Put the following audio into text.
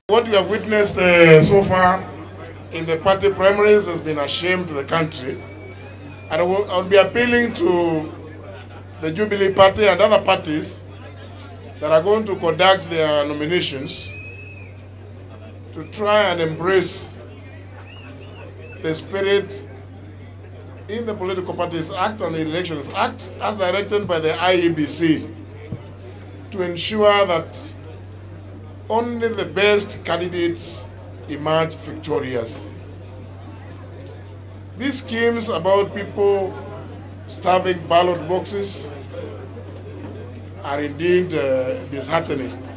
What we have witnessed so far in the party primaries has been a shame to the country. And I will be appealing to the Jubilee Party and other parties that are going to conduct their nominations to try and embrace the spirit in the Political Parties Act and the Elections Act as directed by the IEBC to ensure that only the best candidates emerge victorious. These schemes about people stuffing ballot boxes are indeed disheartening.